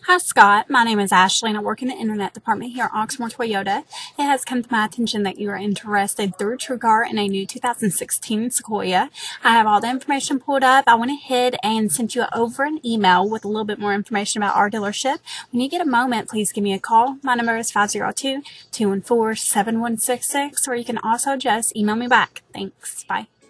Hi Scott, my name is Ashley and I work in the internet department here at Oxmoor Toyota. It has come to my attention that you are interested through TrueCar in a new 2016 Sequoia. I have all the information pulled up. I went ahead and sent you over an email with a little bit more information about our dealership. When you get a moment, please give me a call. My number is 502-214-7166, or you can also just email me back. Thanks. Bye.